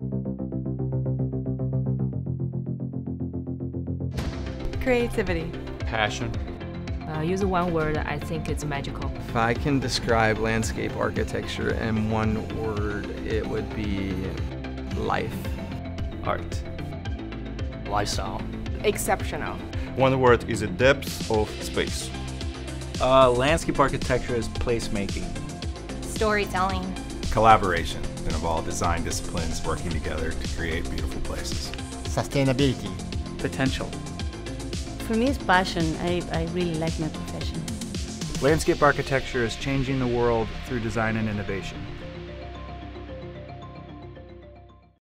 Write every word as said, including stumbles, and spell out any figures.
Creativity. Passion. Uh, use one word, I think it's magical. If I can describe landscape architecture in one word, it would be life. Art. Lifestyle. Exceptional. One word is a depth of space. Uh, landscape architecture is placemaking. Storytelling. Collaboration. And of all design disciplines working together to create beautiful places. Sustainability. Potential. For me, it's passion. I, I really like my profession. Landscape architecture is changing the world through design and innovation.